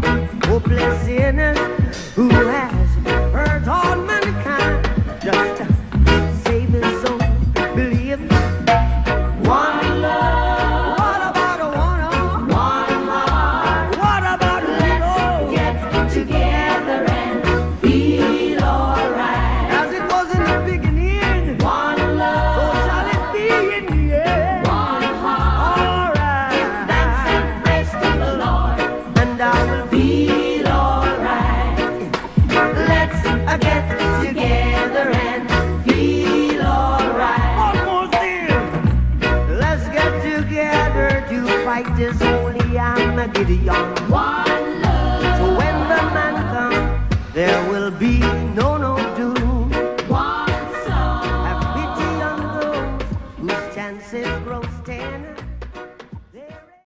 hopeless sinners who has hurt all mankind. Just save his own belief. One love. What about a one heart? What about let's get together and feel alright? As it was in the beginning. One love. So shall it be in the end. One heart. Alright. Give thanks and praise to the Lord, and I will feel alright. Let's get together and feel alright. Almost there. Let's get together to fight this holy Armageddon. One love. So when the man comes, there will be no